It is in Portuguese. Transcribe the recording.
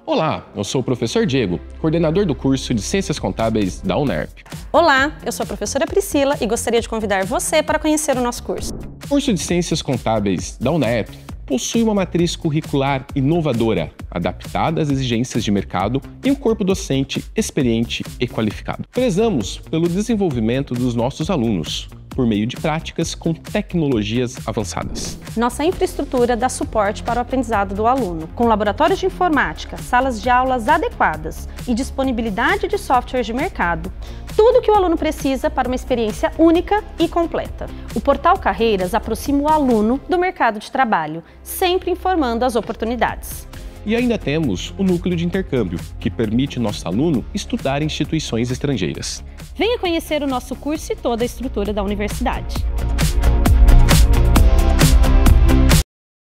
Olá, eu sou o professor Diego, coordenador do curso de Ciências Contábeis da UNERP. Olá, eu sou a professora Priscila e gostaria de convidar você para conhecer o nosso curso. O curso de Ciências Contábeis da UNERP possui uma matriz curricular inovadora, adaptada às exigências de mercado e um corpo docente experiente e qualificado. Prezamos pelo desenvolvimento dos nossos alunos, por meio de práticas com tecnologias avançadas. Nossa infraestrutura dá suporte para o aprendizado do aluno, com laboratórios de informática, salas de aulas adequadas e disponibilidade de softwares de mercado. Tudo o que o aluno precisa para uma experiência única e completa. O Portal Carreiras aproxima o aluno do mercado de trabalho, sempre informando as oportunidades. E ainda temos o núcleo de intercâmbio, que permite nosso aluno estudar em instituições estrangeiras. Venha conhecer o nosso curso e toda a estrutura da universidade.